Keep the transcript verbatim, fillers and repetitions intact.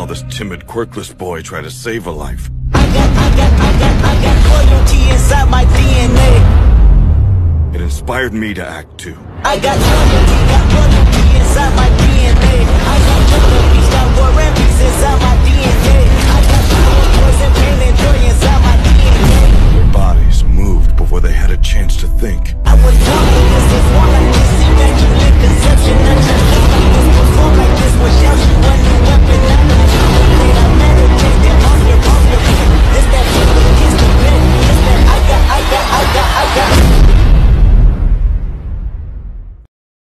this timid, quirkless boy try to save a life. I got, I got, I got, I got loyalty inside my D N A. It inspired me to act too. I got loyalty, got loyalty inside my D N A. I got loyalty, got war and peace inside my